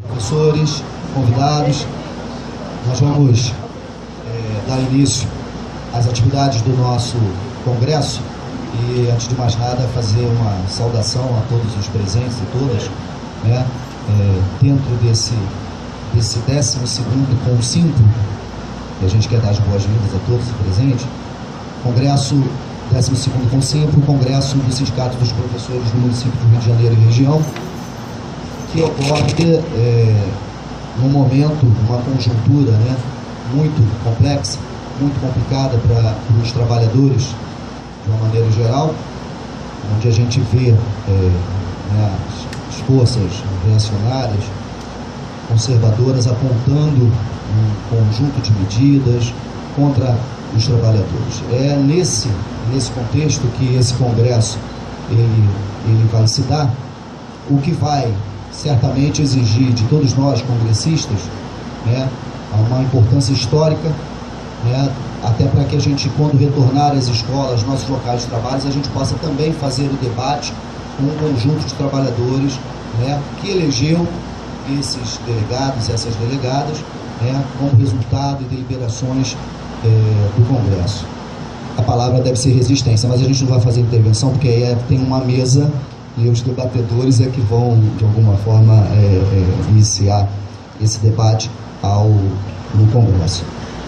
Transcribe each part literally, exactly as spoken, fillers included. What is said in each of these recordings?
Professores, convidados, nós vamos é, dar início às atividades do nosso congresso e, antes de mais nada, fazer uma saudação a todos os presentes e todas, né, é, dentro desse, desse décimo segundo Consimpo, e a gente quer dar as boas-vindas a todos os presentes, congresso décimo segundo Consimpo, congresso do Sindicato dos Professores do município do Rio de Janeiro e região, que ocorre é, num momento, numa conjuntura, né, muito complexa, muito complicada para os trabalhadores de uma maneira geral, onde a gente vê é, né, as forças reacionárias, conservadoras, apontando um conjunto de medidas contra os trabalhadores. É nesse, nesse contexto que esse congresso ele, ele vai se dar, o que vai certamente exigir de todos nós, congressistas, né, uma importância histórica, né, até para que a gente, quando retornar às escolas, nossos locais de trabalho, a gente possa também fazer o debate com um conjunto de trabalhadores, né, que elegeu esses delegados, essas delegadas, né, como resultado de deliberações é, do Congresso. A palavra deve ser resistência, mas a gente não vai fazer intervenção, porque aí é, tem uma mesa e os debatedores é que vão, de alguma forma, é, é, iniciar esse debate ao, no Congresso.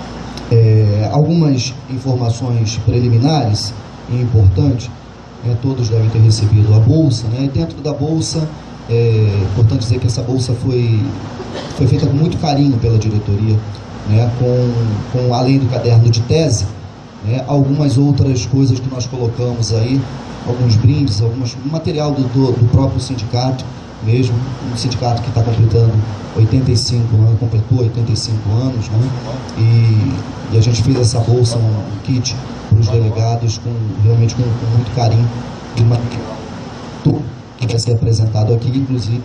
É, algumas informações preliminares e importantes, é, todos devem ter recebido a Bolsa, né? E dentro da Bolsa, é importante dizer que essa Bolsa foi, foi feita com muito carinho pela diretoria, né? com, com, além do caderno de tese, né? Algumas outras coisas que nós colocamos aí, alguns brindes, alguns material do, do, do próprio sindicato mesmo, um sindicato que está completando oitenta e cinco anos, completou oitenta e cinco anos, né? e, e a gente fez essa bolsa, um, um kit para os delegados, com, realmente com, com muito carinho, e uma, tudo que vai ser apresentado aqui, inclusive,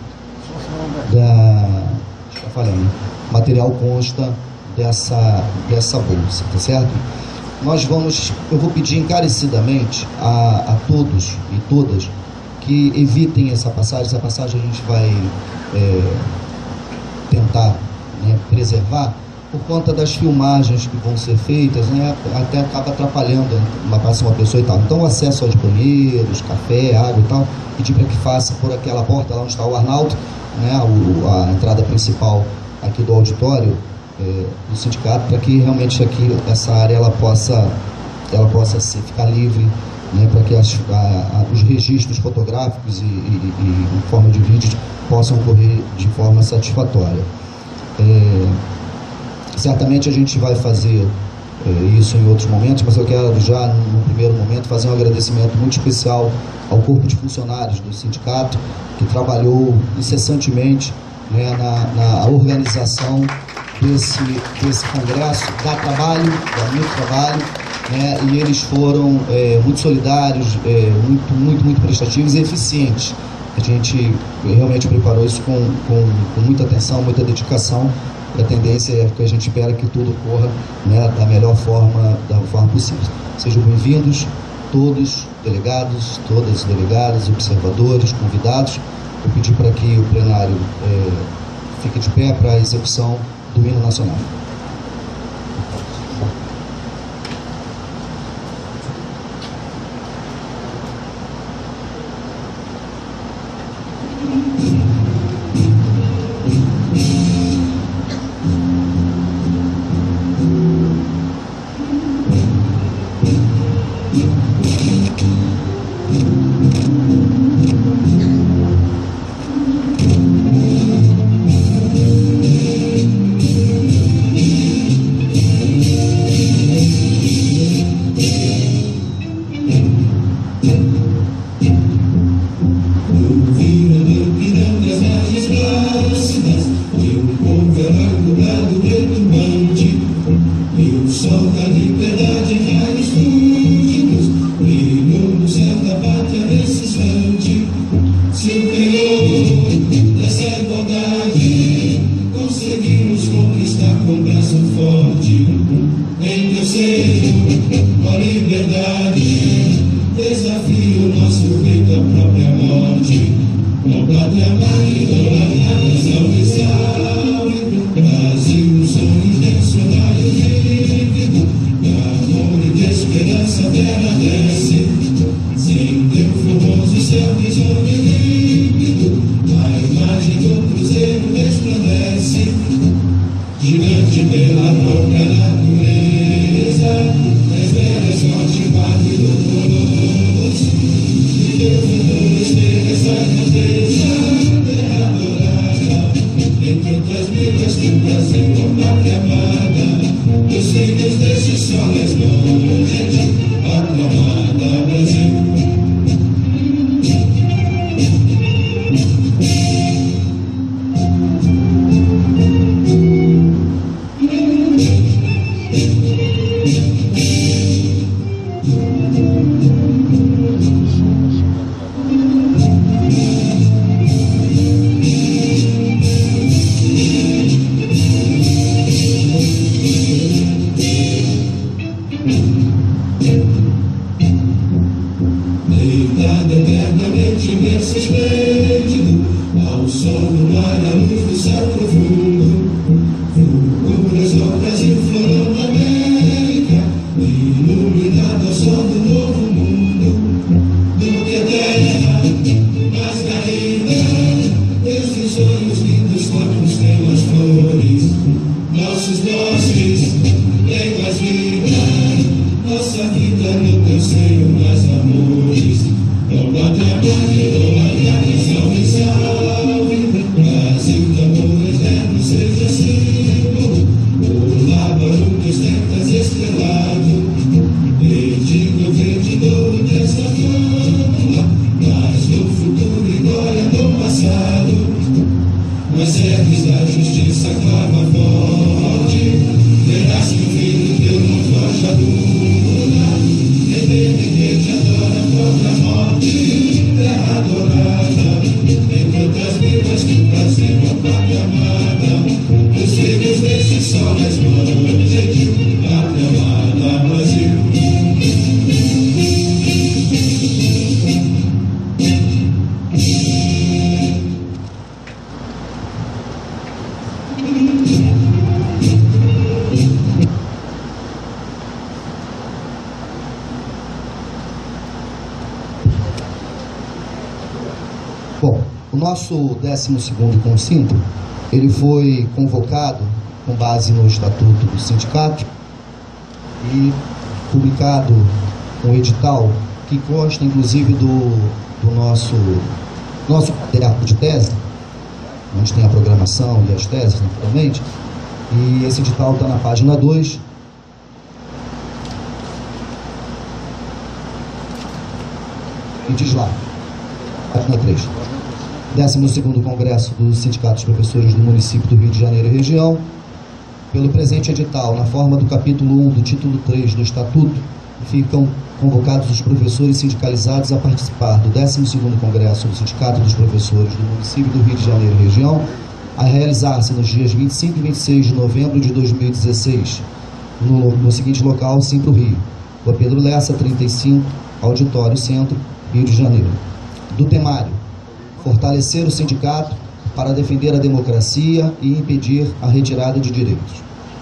da, já falei, né? O material consta dessa, dessa bolsa, tá certo? Nós vamos, eu vou pedir encarecidamente a, a todos e todas que evitem essa passagem. Essa passagem a gente vai é, tentar, né, preservar por conta das filmagens que vão ser feitas, né, até acaba atrapalhando uma, uma pessoa e tal. Então, o acesso aos banheiros, café, água e tal, pedir para que faça por aquela porta lá onde está o Arnaldo, né, o, a entrada principal aqui do auditório, É, do sindicato, para que realmente aqui essa área ela possa, ela possa ser, ficar livre, né, para que as, a, a, os registros fotográficos e, e, e em forma de vídeo possam ocorrer de forma satisfatória. É, certamente a gente vai fazer é, isso em outros momentos, mas eu quero já no primeiro momento fazer um agradecimento muito especial ao corpo de funcionários do sindicato, que trabalhou incessantemente, né, na, na organização Desse, desse congresso. Dá trabalho, dá muito trabalho, né, e eles foram é, muito solidários, é, muito, muito, muito prestativos e eficientes. A gente realmente preparou isso com, com, com muita atenção, muita dedicação. A tendência é que a gente espera que tudo ocorra, né, da melhor forma, da forma possível. Sejam bem-vindos todos, delegados, todas as delegadas, observadores, convidados. Vou pedir para que o plenário é, fique de pé para a execução do hino nacional. pela própria natureza, as velhas mortes bate doloroso, e Deus no mundo esteve essa grandeza, terra adorada, entre outras vidas que trazem por pátria amada, os filhos desse sol responde, pátria amada Brasil. Deitado eternamente imenso esplêndido, ao sol do mar, à luz do céu profundo, fulguras ao Brasil, florão da América, iluminado ao sol do novo mundo, do que a terra mais caída, desses sonhos lindos campos tem as flores, nossos bosques têm mais vida, nossa vida no teu seio mais amores. Oh, pátria amada, oh, pátria, salve, salve, Brasil de amores, eterno seja sempre, o lábaro que ostentas estrelado, perdido, vendidor desta fama, mas do futuro e glória do passado, mas ergues da justiça clama forte, verás que o filho teu não foge a dura, rebelde que te adora a própria morte, terra adorada, entre outras vidas que trazem a pátria amada, os filhos desse sol responde, pátria amada Brasil. Bom, o nosso décimo segundo consinto, ele foi convocado com base no estatuto do sindicato e publicado um edital que consta inclusive do, do nosso, nosso caderno de tese, onde tem a programação e as teses, naturalmente, e esse edital está na página dois. E diz lá, página três. décimo segundo Congresso dos Sindicatos Professores do Município do Rio de Janeiro e Região, pelo presente edital, na forma do capítulo um do título três do Estatuto, ficam convocados os professores sindicalizados a participar do décimo segundo Congresso do Sindicato dos Professores do Município do Rio de Janeiro e Região, a realizar-se nos dias vinte e cinco e vinte e seis de novembro de dois mil e dezesseis, no, no seguinte local, Simpro Rio, Rua Pedro Lessa, trinta e cinco, Auditório Centro, Rio de Janeiro. Do temário: fortalecer o sindicato para defender a democracia e impedir a retirada de direitos.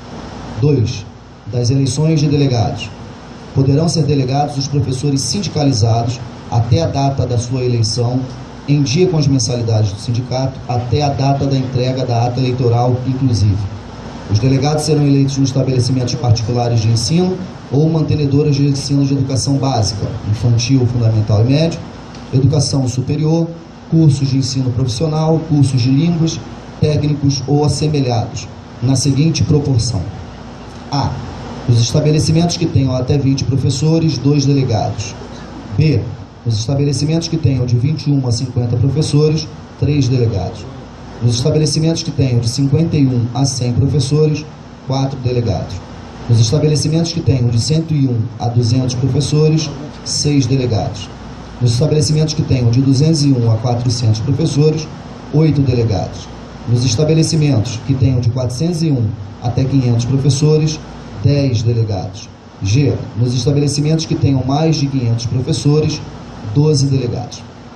dois. Das eleições de delegados. Poderão ser delegados os professores sindicalizados até a data da sua eleição, em dia com as mensalidades do sindicato, até a data da entrega da ata eleitoral inclusive. Os delegados serão eleitos nos estabelecimentos particulares de ensino ou mantenedoras de ensino de educação básica, infantil, fundamental e médio, educação superior, cursos de ensino profissional, cursos de línguas, técnicos ou assemelhados, na seguinte proporção: A. Os estabelecimentos que tenham até vinte professores, dois delegados. B. Os estabelecimentos que tenham de vinte e um a cinquenta professores, três delegados. Nos estabelecimentos que tenham de cinquenta e um a cem professores, quatro delegados. Nos estabelecimentos que tenham de cento e um a duzentos professores, seis delegados. Nos estabelecimentos que tenham de duzentos e um a quatrocentos professores, oito delegados. Nos estabelecimentos que tenham de quatrocentos e um até quinhentos professores, dez delegados. G. Nos estabelecimentos que tenham mais de quinhentos professores, doze delegados.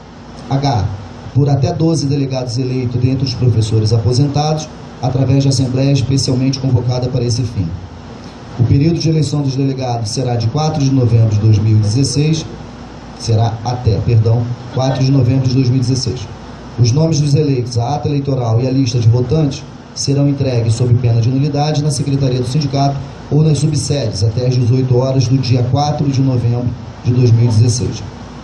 H. Por até doze delegados eleitos dentre os professores aposentados, através de assembleia especialmente convocada para esse fim. O período de eleição dos delegados será de quatro de novembro de dois mil e dezesseis, será até, perdão, quatro de novembro de dois mil e dezesseis. Os nomes dos eleitos, a ata eleitoral e a lista de votantes serão entregues sob pena de nulidade na Secretaria do Sindicato ou nas subsedes até às dezoito horas do dia quatro de novembro de dois mil e dezesseis.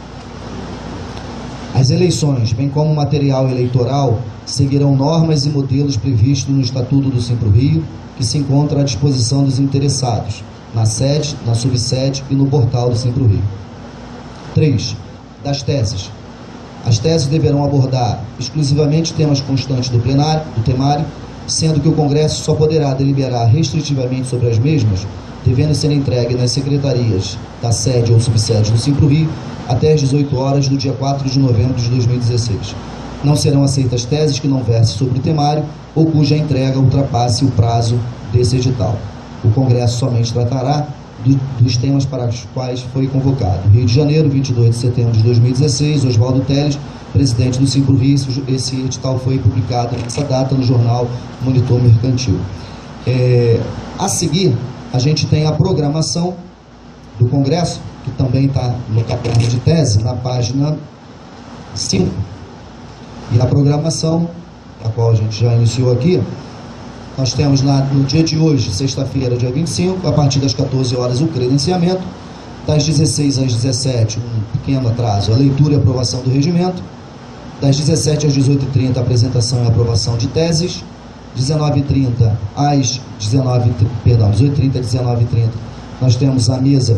As eleições, bem como o material eleitoral, seguirão normas e modelos previstos no Estatuto do Simpro-Rio, que se encontra à disposição dos interessados, na sede, na subsede e no portal do Simpro-Rio. três. Das teses. As teses deverão abordar exclusivamente temas constantes do plenário, do temário, sendo que o Congresso só poderá deliberar restritivamente sobre as mesmas, devendo ser entregue nas secretarias da sede ou subsede do Simpro-Rio até às dezoito horas do dia quatro de novembro de dois mil e dezesseis. Não serão aceitas teses que não versem sobre o temário ou cuja entrega ultrapasse o prazo desse edital. O Congresso somente tratará do, dos temas para os quais foi convocado. Rio de Janeiro, vinte e dois de setembro de dois mil e dezesseis, Oswaldo Teles, presidente do Simpro-Rio. Esse edital foi publicado nessa data no jornal Monitor Mercantil. É, a seguir, a gente tem a programação do Congresso, que também está no caderno de tese, na página cinco. E a programação, a qual a gente já iniciou aqui, nós temos na, no dia de hoje, sexta-feira, dia vinte e cinco, a partir das quatorze horas, o credenciamento, das dezesseis às dezessete, um pequeno atraso, a leitura e aprovação do regimento, das dezessete às dezoito e trinta, a apresentação e aprovação de teses, dezenove e trinta às dezenove, perdão, dezoito e trinta às dezenove e trinta, nós temos a mesa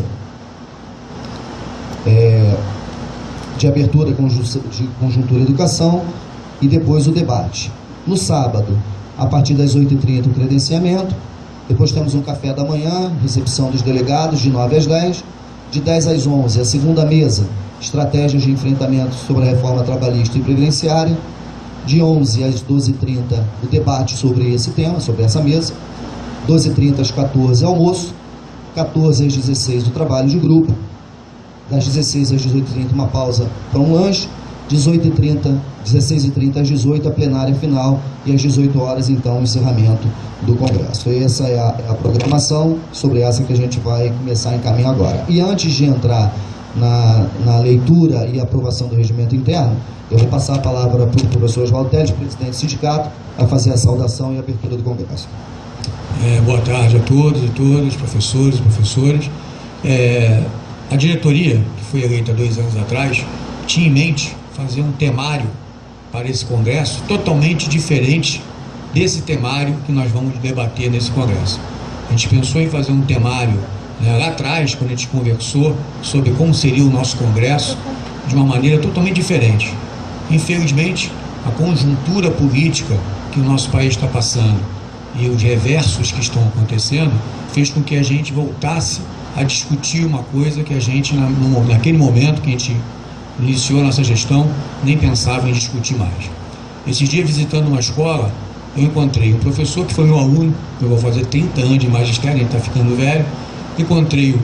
é, de abertura de conjuntura e educação e depois o debate. No sábado, a partir das oito e trinta, o credenciamento, depois temos um café da manhã, recepção dos delegados, de nove às dez, de dez às onze, a segunda mesa, estratégias de enfrentamento sobre a reforma trabalhista e previdenciária, de onze às doze e trinta, o debate sobre esse tema, sobre essa mesa, doze e trinta às quatorze, almoço, quatorze às dezesseis, o trabalho de grupo, das dezesseis às dezoito e trinta, uma pausa para um lanche, dezoito e trinta, dezesseis e trinta às dezoito, a plenária final, e às dezoito horas, então, o encerramento do Congresso. E essa é a, é a programação, sobre essa que a gente vai começar a encaminhar agora. E antes de entrar na, na leitura e aprovação do regimento interno, eu vou passar a palavra para o professor Oswaldo Teles, presidente do sindicato, a fazer a saudação e a abertura do Congresso. É, boa tarde a todos e todas, professores e professoras. É, a diretoria, que foi eleita dois anos atrás, tinha em mente fazer um temário para esse Congresso totalmente diferente desse temário que nós vamos debater nesse Congresso. A gente pensou em fazer um temário, né, lá atrás, quando a gente conversou sobre como seria o nosso Congresso, de uma maneira totalmente diferente. Infelizmente, a conjuntura política que o nosso país está passando e os reversos que estão acontecendo fez com que a gente voltasse a discutir uma coisa que a gente, na, no, naquele momento que a gente iniciou a nossa gestão, nem pensava em discutir mais. Esses dias, visitando uma escola, eu encontrei um professor que foi meu aluno, eu vou fazer trinta anos de magistério, ele está ficando velho. Encontrei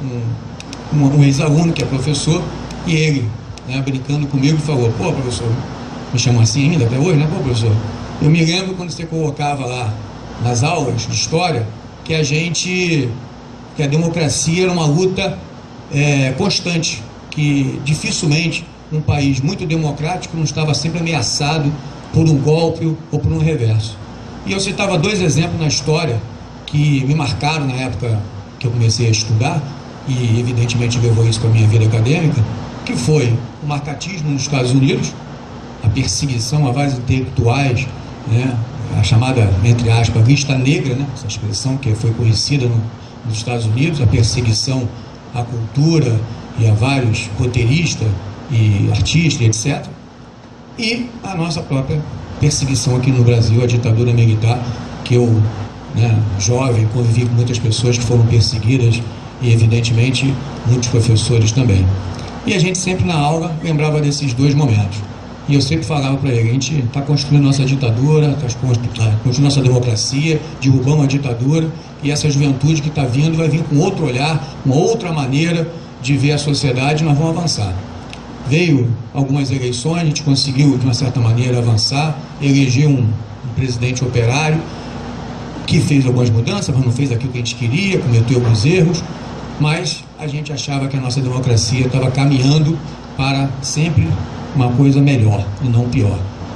um, um, um ex-aluno que é professor, e ele, né, brincando comigo, falou: pô, professor, me chama assim ainda até hoje, né? Pô, professor, eu me lembro quando você colocava lá nas aulas de história que a gente, que a democracia era uma luta é, constante, que dificilmente um país muito democrático não estava sempre ameaçado por um golpe ou por um reverso. E eu citava dois exemplos na história que me marcaram na época que eu comecei a estudar, e evidentemente levou isso para a minha vida acadêmica, que foi o marcatismo nos Estados Unidos, a perseguição a vários intelectuais, né, a chamada, entre aspas, lista negra, né, essa expressão que foi conhecida no, nos Estados Unidos, a perseguição à cultura e a vários roteiristas e artistas, etcétera. E a nossa própria perseguição aqui no Brasil, a ditadura militar, que eu, né, jovem, convivi com muitas pessoas que foram perseguidas e, evidentemente, muitos professores também. E a gente sempre na aula lembrava desses dois momentos. E eu sempre falava para ele: a gente está construindo nossa ditadura, está construindo nossa democracia, derrubamos a ditadura, e essa juventude que está vindo vai vir com outro olhar, uma outra maneira de ver a sociedade, nós vamos avançar. Veio algumas eleições, a gente conseguiu, de uma certa maneira, avançar, eleger um, um presidente operário, que fez algumas mudanças, mas não fez aquilo que a gente queria, cometeu alguns erros, mas a gente achava que a nossa democracia estava caminhando para sempre uma coisa melhor e não pior.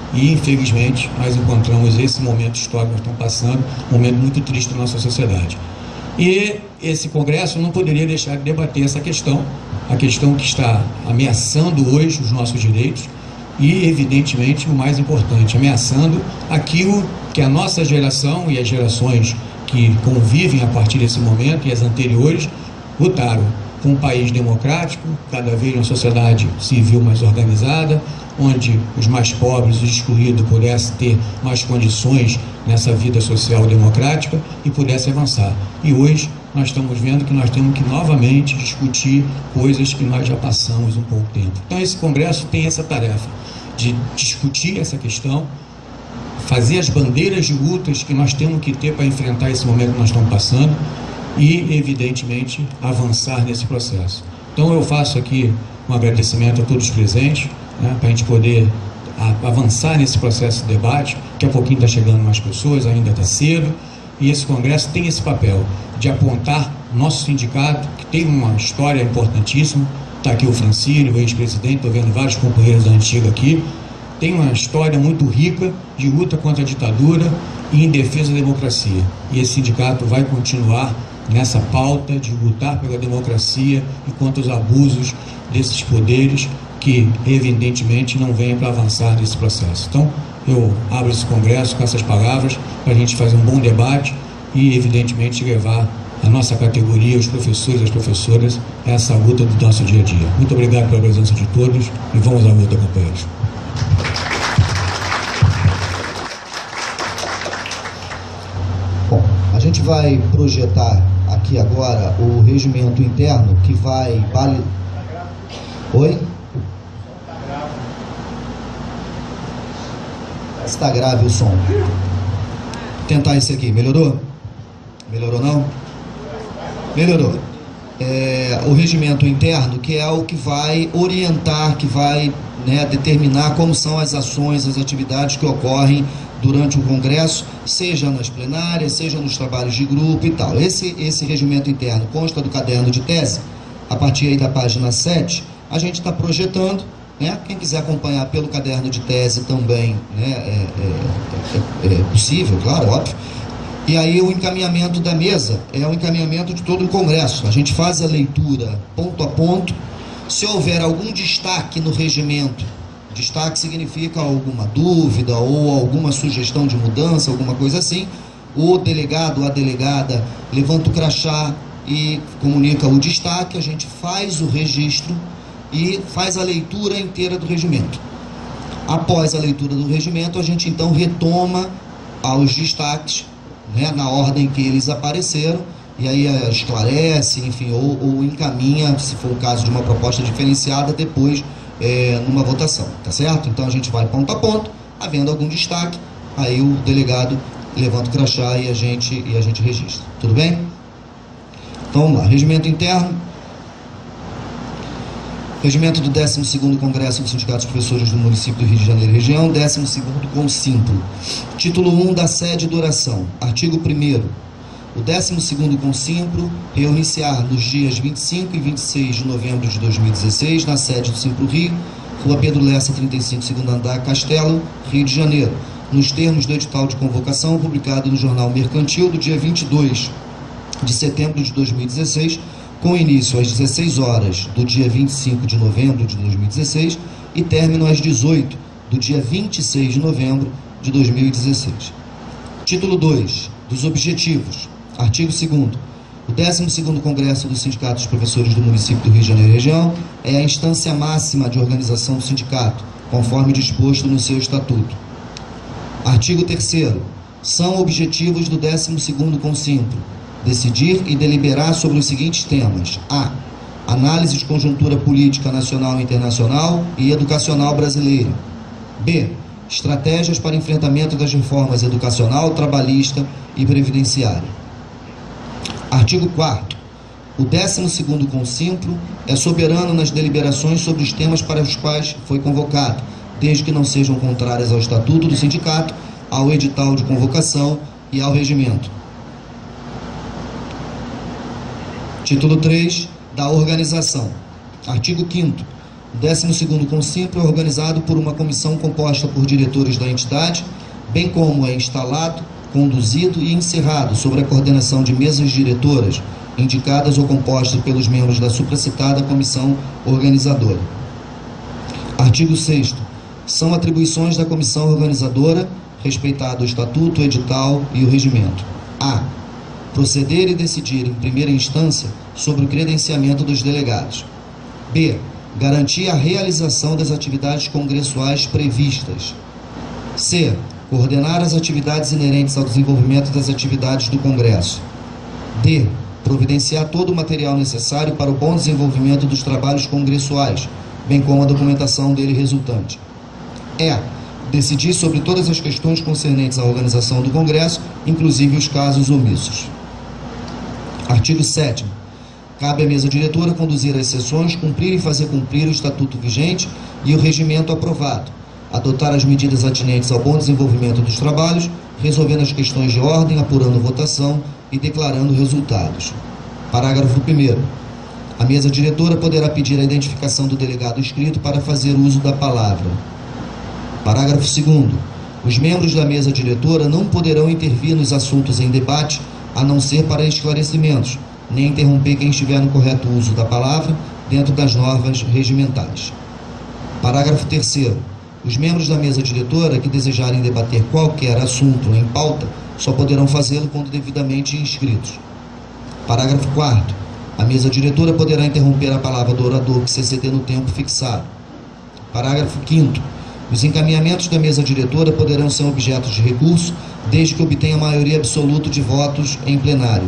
E, infelizmente, nós encontramos esse momento histórico que nós estamos passando, um momento muito triste da nossa sociedade. E esse Congresso não poderia deixar de debater essa questão, a questão que está ameaçando hoje os nossos direitos e, evidentemente, o mais importante, ameaçando aquilo que a nossa geração e as gerações que convivem a partir desse momento e as anteriores lutaram com um país democrático, cada vez uma sociedade civil mais organizada, onde os mais pobres e os excluídos pudessem ter mais condições nessa vida social democrática e pudessem avançar. E hoje nós estamos vendo que nós temos que novamente discutir coisas que nós já passamos um pouco tempo. Então esse Congresso tem essa tarefa de discutir essa questão, fazer as bandeiras de lutas que nós temos que ter para enfrentar esse momento que nós estamos passando e, evidentemente, avançar nesse processo. Então eu faço aqui um agradecimento a todos os presentes, né, para a gente poder a, avançar nesse processo de debate. Daqui a pouquinho está chegando mais pessoas, ainda está cedo, e esse Congresso tem esse papel de apontar nosso sindicato, que tem uma história importantíssima. Está aqui o Francílio, o ex-presidente, estou vendo vários companheiros da antiga aqui, tem uma história muito rica de luta contra a ditadura e em defesa da democracia. E esse sindicato vai continuar nessa pauta de lutar pela democracia e contra os abusos desses poderes que, evidentemente, não vêm para avançar nesse processo. Então, eu abro esse congresso com essas palavras para a gente fazer um bom debate e, evidentemente, levar a nossa categoria, os professores e as professoras, a essa luta do nosso dia a dia. Muito obrigado pela presença de todos e vamos à luta, companheiros. Bom, a gente vai projetar aqui agora o regimento interno que vai validar. Oi? Está grave o som. Vou tentar esse aqui. Melhorou? Melhorou não? Melhorou. É, o regimento interno, que é o que vai orientar, que vai, né, determinar como são as ações, as atividades que ocorrem durante o Congresso, seja nas plenárias, seja nos trabalhos de grupo e tal. Esse, esse regimento interno consta do caderno de tese, a partir aí da página sete, a gente está projetando, né? Quem quiser acompanhar pelo caderno de tese também, né, é, é, é, é possível, claro, óbvio. E aí o encaminhamento da mesa é o encaminhamento de todo o Congresso. A gente faz a leitura ponto a ponto. Se houver algum destaque no regimento, destaque significa alguma dúvida ou alguma sugestão de mudança, alguma coisa assim, o delegado ou a delegada levanta o crachá e comunica o destaque, a gente faz o registro e faz a leitura inteira do regimento. Após a leitura do regimento, a gente então retoma aos destaques, né, na ordem que eles apareceram, e aí esclarece, enfim, ou, ou encaminha, se for o caso de uma proposta diferenciada, depois é, numa votação, tá certo? Então a gente vai ponto a ponto, havendo algum destaque, aí o delegado levanta o crachá e a gente, e a gente registra. Tudo bem? Então vamos lá, regimento interno. Regimento do décimo segundo Congresso dos Sindicatos Professores do Município do Rio de Janeiro e Região, décimo segundo Consimplo. Título um da sede e duração. Artigo primeiro. O décimo segundo Consimplo reunir-se-á nos dias vinte e cinco e vinte e seis de novembro de dois mil e dezesseis, na sede do Simpro Rio, Rua Pedro Lessa, trinta e cinco, segundo andar, Castelo, Rio de Janeiro, nos termos do edital de convocação publicado no Jornal Mercantil do dia vinte e dois de setembro de dois mil e dezesseis, com início às dezesseis horas do dia vinte e cinco de novembro de dois mil e dezesseis e término às dezoito do dia vinte e seis de novembro de dois mil e dezesseis. Título dois. Dos objetivos. Artigo segundo. O décimo segundo Congresso dos Sindicatos Professores do Município do Rio de Janeiro e Região é a instância máxima de organização do sindicato, conforme disposto no seu estatuto. Artigo terceiro. São objetivos do décimo segundo Consimplo decidir e deliberar sobre os seguintes temas: A. Análise de conjuntura política nacional e internacional e educacional brasileira. B. Estratégias para enfrentamento das reformas educacional, trabalhista e previdenciária. Artigo quarto. O décimo segundo Consimplo é soberano nas deliberações sobre os temas para os quais foi convocado, desde que não sejam contrárias ao estatuto do sindicato, ao edital de convocação e ao regimento. Título três da organização. Artigo quinto. O décimo segundo Consimpro é organizado por uma comissão composta por diretores da entidade, bem como é instalado, conduzido e encerrado sobre a coordenação de mesas diretoras, indicadas ou compostas pelos membros da supracitada comissão organizadora. Artigo sexto. São atribuições da comissão organizadora, respeitado o estatuto, o edital e o regimento: a. proceder e decidir em primeira instância sobre o credenciamento dos delegados; b. garantir a realização das atividades congressuais previstas; c. coordenar as atividades inerentes ao desenvolvimento das atividades do Congresso; d. providenciar todo o material necessário para o bom desenvolvimento dos trabalhos congressuais, bem como a documentação dele resultante; e. decidir sobre todas as questões concernentes à organização do Congresso, inclusive os casos omissos. Artigo sétimo. Cabe à mesa diretora conduzir as sessões, cumprir e fazer cumprir o estatuto vigente e o regimento aprovado, adotar as medidas atinentes ao bom desenvolvimento dos trabalhos, resolvendo as questões de ordem, apurando votação e declarando resultados. Parágrafo primeiro. A mesa diretora poderá pedir a identificação do delegado inscrito para fazer uso da palavra. Parágrafo segundo. Os membros da mesa diretora não poderão intervir nos assuntos em debate, a não ser para esclarecimentos, nem interromper quem estiver no correto uso da palavra, dentro das normas regimentais. Parágrafo terceiro. Os membros da mesa diretora que desejarem debater qualquer assunto em pauta só poderão fazê-lo quando devidamente inscritos. Parágrafo quarto. A mesa diretora poderá interromper a palavra do orador que se exceder no tempo fixado. Parágrafo quinto. Os encaminhamentos da mesa diretora poderão ser objetos de recurso, desde que obtenha a maioria absoluta de votos em plenário.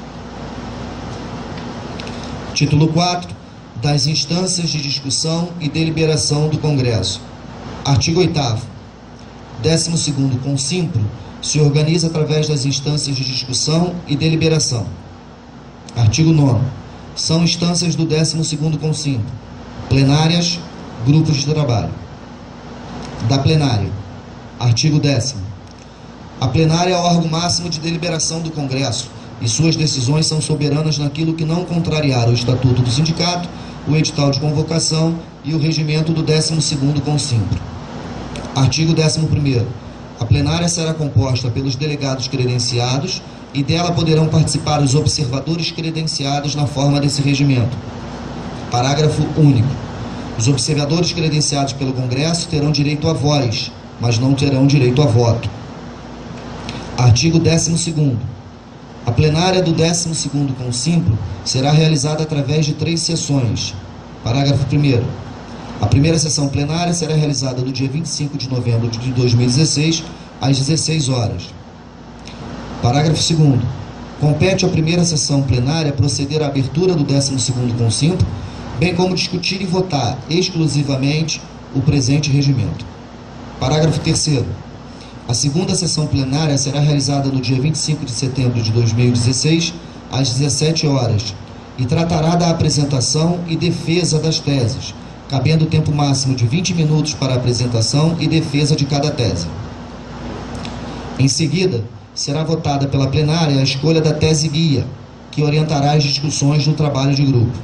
Título quatro. Das instâncias de discussão e deliberação do Congresso. Artigo oitavo. décimo segundo Consimpro se organiza através das instâncias de discussão e deliberação. Artigo nono. São instâncias do décimo segundo Consimpro: plenárias, grupos de trabalho. Da plenária. Artigo décimo. A plenária é o órgão máximo de deliberação do Congresso e suas decisões são soberanas naquilo que não contrariar o estatuto do sindicato, o edital de convocação e o regimento do décimo segundo Consimpro. Artigo décimo primeiro. A plenária será composta pelos delegados credenciados e dela poderão participar os observadores credenciados na forma desse regimento. Parágrafo único. Os observadores credenciados pelo Congresso terão direito a voz, mas não terão direito a voto. Artigo décimo segundo. A plenária do décimo segundo Consimpro será realizada através de três sessões. Parágrafo primeiro. A primeira sessão plenária será realizada no dia vinte e cinco de novembro de dois mil e dezesseis, às dezesseis horas. Parágrafo segundo. Compete à primeira sessão plenária proceder à abertura do décimo segundo Consimpro, bem como discutir e votar exclusivamente o presente regimento. Parágrafo terceiro. A segunda sessão plenária será realizada no dia vinte e cinco de setembro de dois mil e dezesseis, às dezessete horas, e tratará da apresentação e defesa das teses, cabendo tempo máximo de vinte minutos para a apresentação e defesa de cada tese. Em seguida, será votada pela plenária a escolha da tese guia, que orientará as discussões no trabalho de grupo.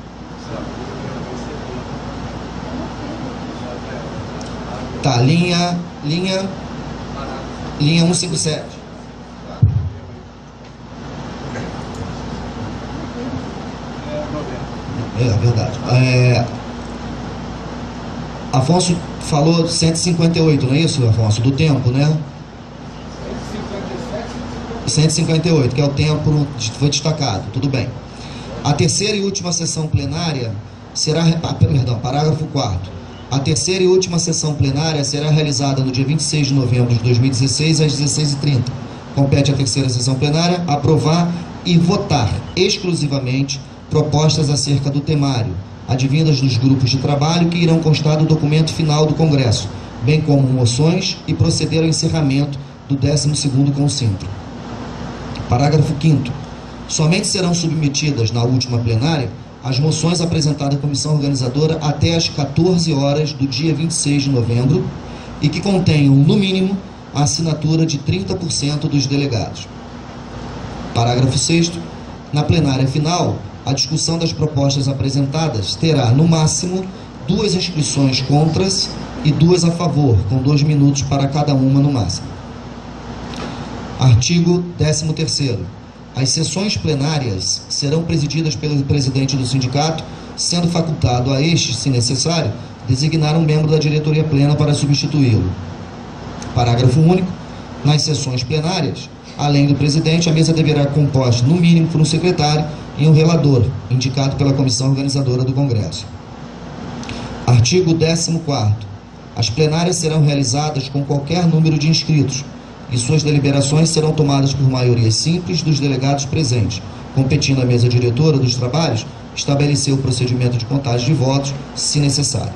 Tá, linha, linha, linha cento e cinquenta e sete. É, verdade. É, Afonso falou cento e cinquenta e oito, não é isso, Afonso? Do tempo, né? cento e cinquenta e oito, que é o tempo que foi destacado. Tudo bem. A terceira e última sessão plenária será... Ah, perdão, parágrafo quarto. A terceira e última sessão plenária será realizada no dia vinte e seis de novembro de dois mil e dezesseis, às dezesseis e trinta. Compete à terceira sessão plenária aprovar e votar exclusivamente propostas acerca do temário, advindas dos grupos de trabalho que irão constar do documento final do Congresso, bem como moções, e proceder ao encerramento do décimo segundo Consimpro. Parágrafo quinto. Somente serão submetidas na última plenária as moções apresentadas à comissão organizadora até às quatorze horas do dia vinte e seis de novembro e que contenham, no mínimo, a assinatura de trinta por cento dos delegados. Parágrafo sexto. Na plenária final, a discussão das propostas apresentadas terá, no máximo, duas inscrições contras e duas a favor, com dois minutos para cada uma no máximo. Artigo décimo terceiro. As sessões plenárias serão presididas pelo presidente do sindicato, sendo facultado a este, se necessário, designar um membro da diretoria plena para substituí-lo. Parágrafo único. Nas sessões plenárias, além do presidente, a mesa deverá composta, no mínimo, por um secretário e um relator, indicado pela comissão organizadora do Congresso. Artigo décimo quarto. As plenárias serão realizadas com qualquer número de inscritos, e suas deliberações serão tomadas por maioria simples dos delegados presentes, competindo à mesa diretora dos trabalhos estabelecer o procedimento de contagem de votos, se necessário.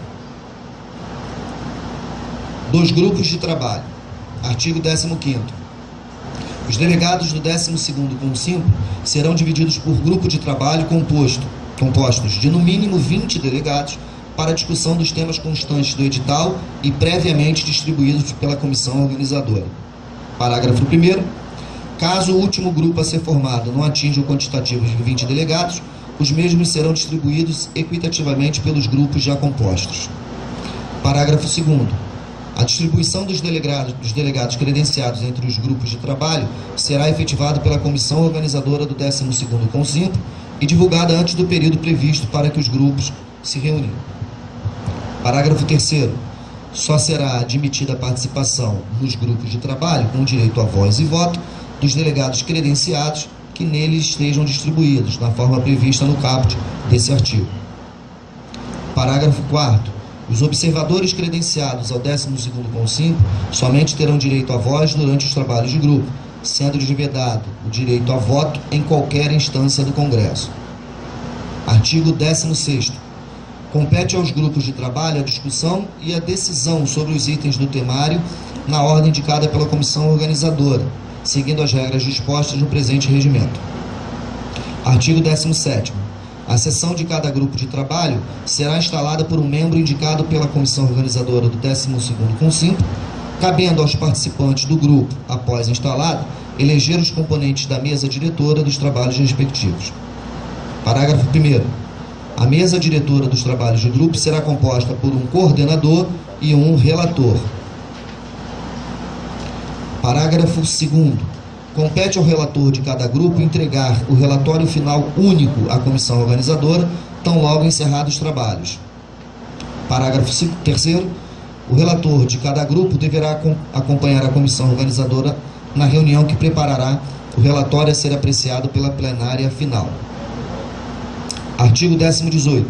Dos grupos de trabalho. Artigo décimo quinto. Os delegados do décimo segundo Consimpo serão divididos por grupo de trabalho composto, compostos de no mínimo vinte delegados para a discussão dos temas constantes do edital e previamente distribuídos pela comissão organizadora. Parágrafo primeiro. Caso o último grupo a ser formado não atinja o quantitativo de vinte delegados, os mesmos serão distribuídos equitativamente pelos grupos já compostos. Parágrafo segundo. A distribuição dos delegados, dos delegados credenciados entre os grupos de trabalho será efetivada pela comissão organizadora do décimo segundo Consimpo e divulgada antes do período previsto para que os grupos se reúnam. Parágrafo terceiro. Só será admitida a participação nos grupos de trabalho com direito a voz e voto dos delegados credenciados que neles estejam distribuídos, na forma prevista no caput desse artigo. Parágrafo quarto. Os observadores credenciados ao décimo segundo Consimpo somente terão direito à voz durante os trabalhos de grupo, sendo-lhes vedado o direito a voto em qualquer instância do Congresso. Artigo décimo sexto. Compete aos grupos de trabalho a discussão e a decisão sobre os itens do temário na ordem indicada pela comissão organizadora, seguindo as regras dispostas no presente regimento. Artigo décimo sétimo. A sessão de cada grupo de trabalho será instalada por um membro indicado pela comissão organizadora do décimo segundo Consimpo, cabendo aos participantes do grupo, após instalado, eleger os componentes da mesa diretora dos trabalhos respectivos. Parágrafo primeiro. A mesa diretora dos trabalhos de grupo será composta por um coordenador e um relator. Parágrafo segundo. Compete ao relator de cada grupo entregar o relatório final único à comissão organizadora, tão logo encerrados os trabalhos. Parágrafo terceiro. O relator de cada grupo deverá acompanhar a comissão organizadora na reunião que preparará o relatório a ser apreciado pela plenária final. Artigo décimo dezoito.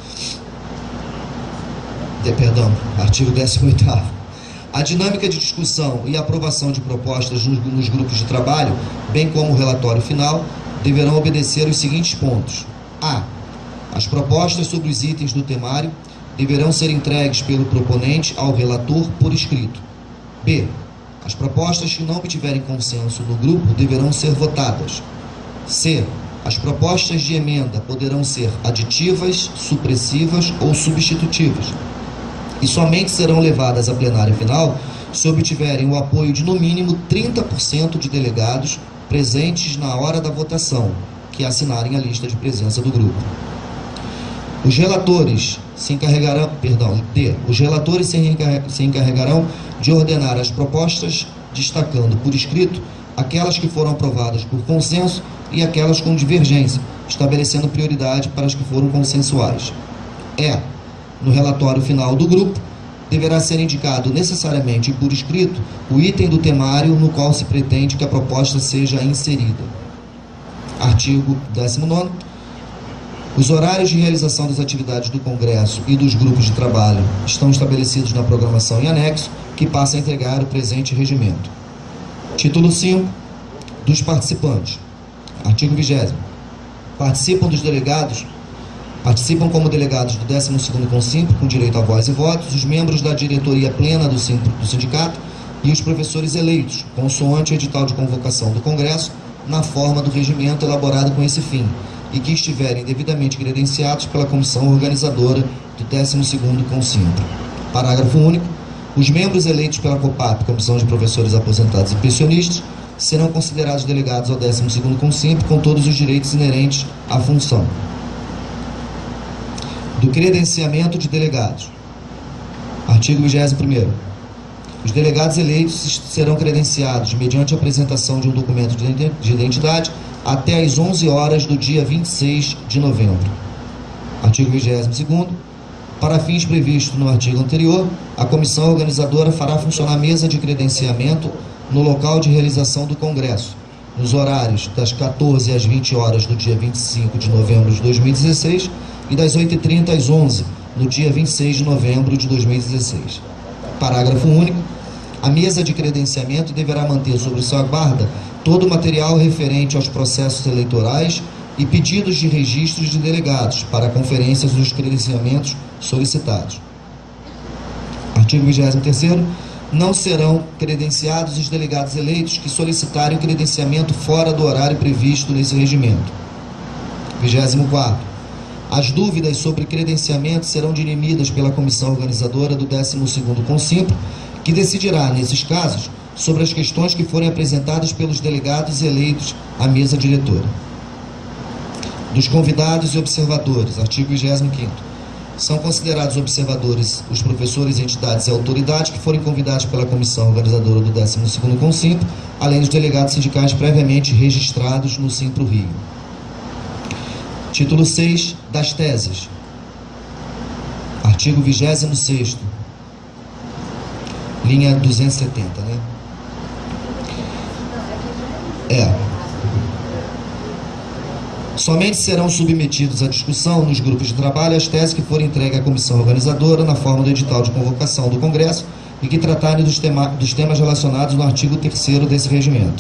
De, perdão, artigo décimo oitavo. A dinâmica de discussão e aprovação de propostas nos, nos grupos de trabalho, bem como o relatório final, deverão obedecer os seguintes pontos. A. As propostas sobre os itens do temário deverão ser entregues pelo proponente ao relator por escrito. B. As propostas que não obtiverem consenso no grupo deverão ser votadas. C. As propostas de emenda poderão ser aditivas, supressivas ou substitutivas, e somente serão levadas à plenária final se obtiverem o apoio de no mínimo trinta por cento de delegados presentes na hora da votação, que assinarem a lista de presença do grupo. Os relatores se encarregarão, perdão, D. Os relatores se encarregarão de ordenar as propostas, destacando por escrito aquelas que foram aprovadas por consenso e aquelas com divergência, estabelecendo prioridade para as que foram consensuais. E. No relatório final do grupo, deverá ser indicado necessariamente por escrito o item do temário no qual se pretende que a proposta seja inserida. Artigo décimo nono. Os horários de realização das atividades do Congresso e dos grupos de trabalho estão estabelecidos na programação em anexo, que passa a entregar o presente regimento. Título cinco. Dos participantes. Artigo vigésimo. Participam dos delegados Participam como delegados do décimo segundo Consimpo, com direito a voz e votos, os membros da diretoria plena do sindicato e os professores eleitos, consoante o edital de convocação do Congresso, na forma do regimento elaborado com esse fim, e que estiverem devidamente credenciados pela comissão organizadora do décimo segundo Consimpo. Parágrafo único. Os membros eleitos pela COPAP, Comissão de Professores Aposentados e Pensionistas, serão considerados delegados ao décimo segundo Consimpo, com todos os direitos inerentes à função. do credenciamento de delegados. Artigo vigésimo primeiro. Os delegados eleitos serão credenciados mediante a apresentação de um documento de identidade até às onze horas do dia vinte e seis de novembro. Artigo vigésimo segundo. Para fins previstos no artigo anterior, a comissão organizadora fará funcionar a mesa de credenciamento no local de realização do Congresso, nos horários das quatorze às vinte horas do dia vinte e cinco de novembro de dois mil e dezesseis e das oito e trinta às onze no dia vinte e seis de novembro de dois mil e dezesseis. Parágrafo único. A mesa de credenciamento deverá manter sob sua guarda todo o material referente aos processos eleitorais e pedidos de registros de delegados para conferências dos credenciamentos solicitados. Artigo vigésimo terceiro. Não serão credenciados os delegados eleitos que solicitarem o credenciamento fora do horário previsto nesse regimento. vigésimo quarto. As dúvidas sobre credenciamento serão dirimidas pela comissão organizadora do décimo segundo Consimpro, que decidirá, nesses casos, sobre as questões que forem apresentadas pelos delegados eleitos à mesa diretora. Dos convidados e observadores, artigo vigésimo quinto. São considerados observadores os professores, entidades e autoridades que forem convidados pela comissão organizadora do décimo segundo Consimpro, além dos delegados sindicais previamente registrados no Simpro Rio. Título seis das teses. Artigo vigésimo sexto. Linha duzentos e setenta, né? É. Somente serão submetidos à discussão nos grupos de trabalho as teses que forem entregues à comissão organizadora na forma do edital de convocação do Congresso e que tratarem dos, tema, dos temas relacionados no artigo terceiro desse regimento.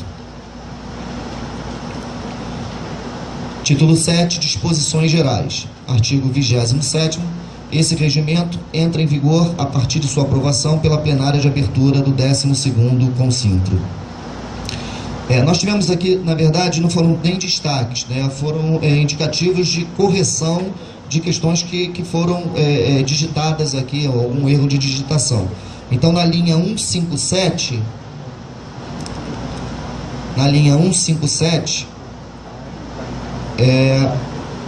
Título sete. Disposições gerais. Artigo vigésimo sétimo. Esse regimento entra em vigor a partir de sua aprovação pela plenária de abertura do décimo segundo Consimpro. É, nós tivemos aqui, na verdade, não foram nem destaques, né? Foram é, indicativos de correção de questões que, que foram é, é, digitadas aqui, algum erro de digitação. Então, na linha cento e cinquenta e sete, na linha cento e cinquenta e sete, é,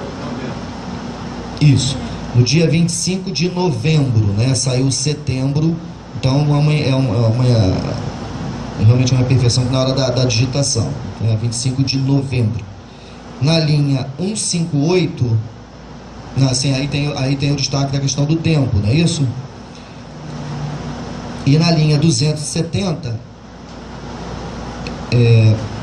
isso, no dia vinte e cinco de novembro, né? Saiu setembro, então é uma... É uma, é uma realmente uma imperfeição na hora da, da digitação, né? vinte e cinco de novembro. Na linha cento e cinquenta e oito, assim, aí, tem, aí tem o destaque da questão do tempo, não é isso? E na linha duzentos e setenta, é,